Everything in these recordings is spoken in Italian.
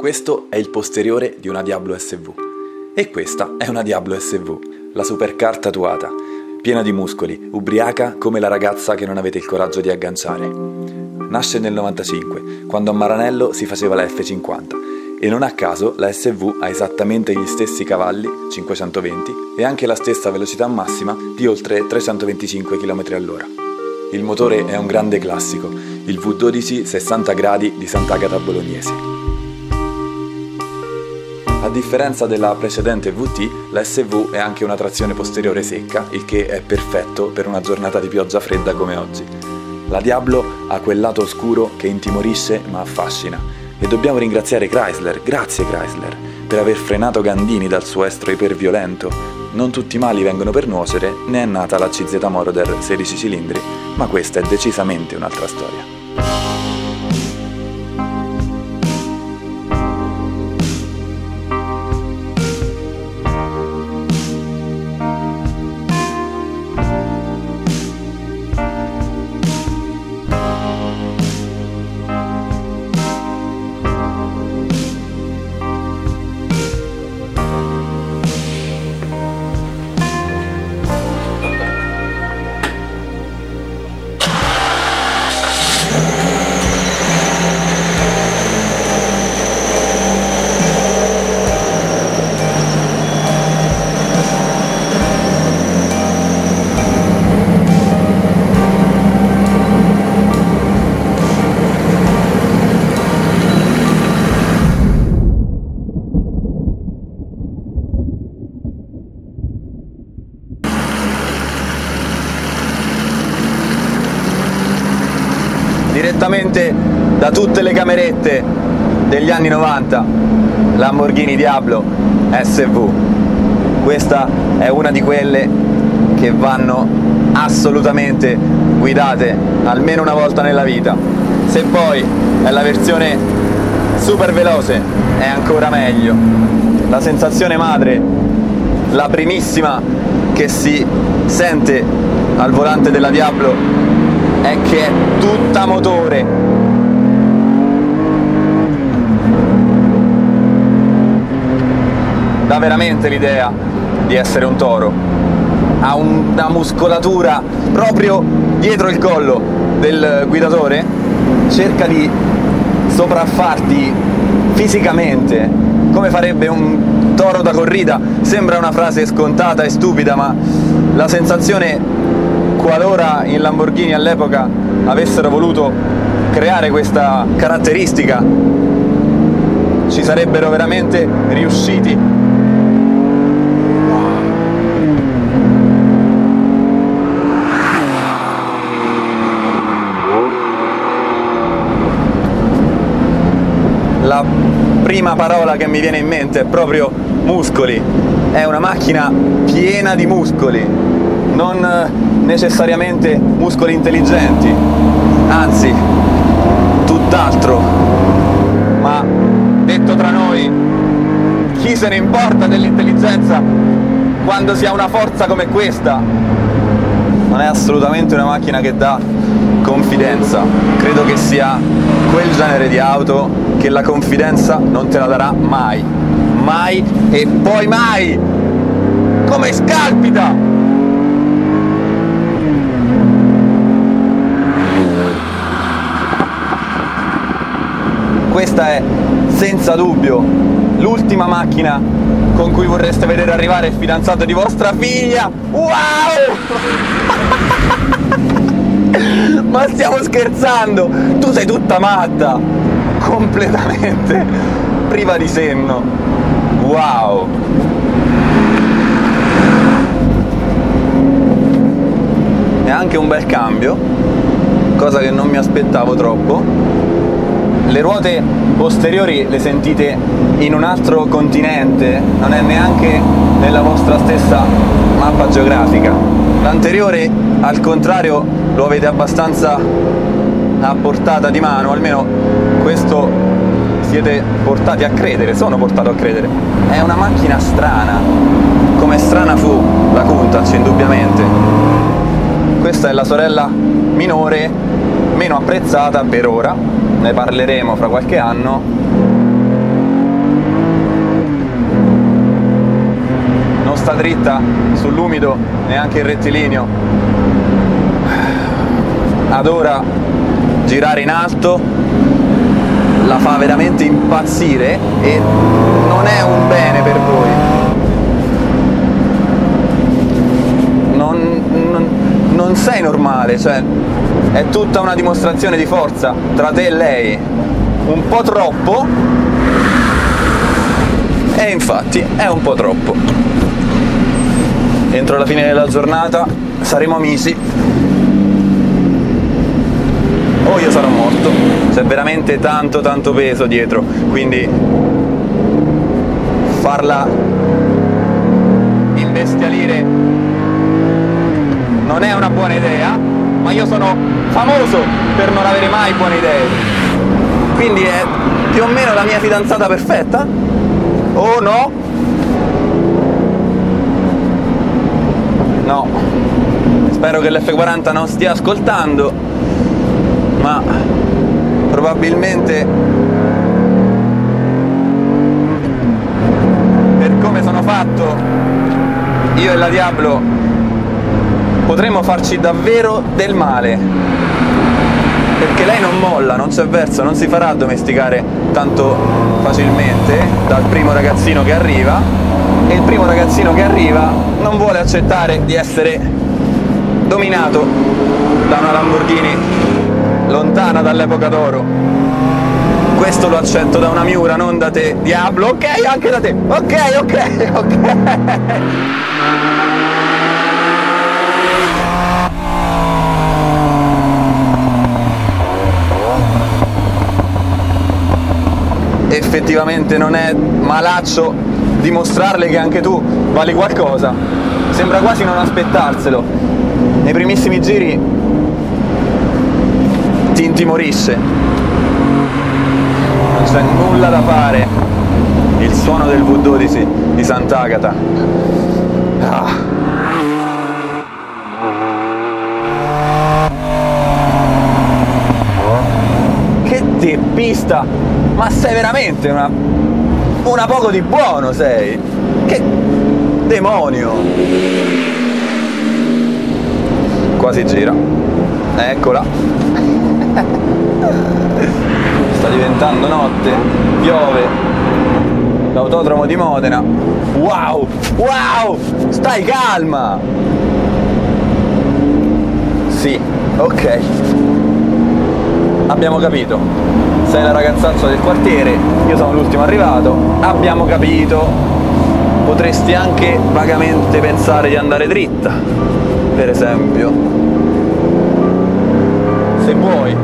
Questo è il posteriore di una Diablo SV e questa è una Diablo SV, la supercar tatuata, piena di muscoli, ubriaca come la ragazza che non avete il coraggio di agganciare. Nasce nel 95, quando a Maranello si faceva la F50 e non a caso la SV ha esattamente gli stessi cavalli, 520, e anche la stessa velocità massima di oltre 325 km/h. Il motore è un grande classico, il V12 60 gradi di Sant'Agata Bolognese. A differenza della precedente VT, la SV è anche una trazione posteriore secca, il che è perfetto per una giornata di pioggia fredda come oggi. La Diablo ha quel lato oscuro che intimorisce ma affascina, e dobbiamo ringraziare Chrysler, grazie Chrysler, per aver frenato Gandini dal suo estro iperviolento. Non tutti i mali vengono per nuocere, ne è nata la CZ Moroder 16 cilindri, ma questa è decisamente un'altra storia. Direttamente da tutte le camerette degli anni 90, Lamborghini Diablo SV. Questa è una di quelle che vanno assolutamente guidate almeno una volta nella vita. Se poi è la versione super veloce è ancora meglio. La sensazione madre, la primissima che si sente al volante della Diablo, è che è tutta motore. Dà veramente l'idea di essere un toro. Ha una muscolatura proprio dietro il collo del guidatore, cerca di sopraffarti fisicamente come farebbe un toro da corrida. Sembra una frase scontata e stupida, ma la sensazione, qualora in Lamborghini all'epoca avessero voluto creare questa caratteristica, ci sarebbero veramente riusciti. La prima parola che mi viene in mente è proprio muscoli. È una macchina piena di muscoli, non necessariamente muscoli intelligenti, anzi tutt'altro, ma detto tra noi, chi se ne importa dell'intelligenza quando si ha una forza come questa? Non è assolutamente una macchina che dà confidenza. Credo che sia quel genere di auto che la confidenza non te la darà mai, mai e poi mai, come scalpita! Questa è senza dubbio l'ultima macchina con cui vorreste vedere arrivare il fidanzato di vostra figlia. Wow! Ma stiamo scherzando? Tu sei tutta matta, completamente priva di senno. Wow! E anche un bel cambio, cosa che non mi aspettavo troppo. Le ruote posteriori le sentite in un altro continente, non è neanche nella vostra stessa mappa geografica. L'anteriore, al contrario, lo avete abbastanza a portata di mano, almeno questo siete portati a credere, sono portato a credere. È una macchina strana, come strana fu la Countach, indubbiamente. Questa è la sorella minore, meno apprezzata per ora, ne parleremo fra qualche anno, sta dritta sull'umido neanche il rettilineo. Adora girare in alto, la fa veramente impazzire e non è un bene per voi. Non sei normale, cioè è tutta una dimostrazione di forza tra te e lei, un po' troppo, e infatti è un po' troppo. Entro la fine della giornata saremo amici o io sarò morto. C'è veramente tanto peso dietro, quindi farla imbestialire non è una buona idea, ma io sono famoso per non avere mai buone idee, quindi è più o meno la mia fidanzata perfetta? Oh no? No, spero che l'F40 non stia ascoltando, ma probabilmente per come sono fatto io e la Diablo potremmo farci davvero del male, perché lei non molla, non c'è verso, non si farà addomesticare tanto facilmente dal primo ragazzino che arriva, e il primo ragazzino che arriva non vuole accettare di essere dominato da una Lamborghini lontana dall'epoca d'oro. Questo lo accetto da una Miura, non da te, Diablo. Ok, anche da te. Ok. Effettivamente non è malaccio dimostrarle che anche tu vali qualcosa. Sembra quasi non aspettarselo. Nei primissimi giri ti intimorisce. Non c'è nulla da fare. Il suono del V12 di Sant'Agata. Che teppista! Ma sei veramente una poco di buono, sei! Che demonio! Quasi gira. Eccola. Sta diventando notte, piove. L'autodromo di Modena. Wow! Stai calma! Sì, ok. Abbiamo capito. Sei la ragazzaccia del quartiere, io sono l'ultimo arrivato. Abbiamo capito. Potresti anche vagamente pensare di andare dritta, per esempio. Se vuoi.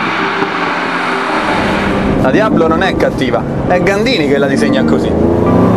La Diablo non è cattiva, è Gandini che la disegna così.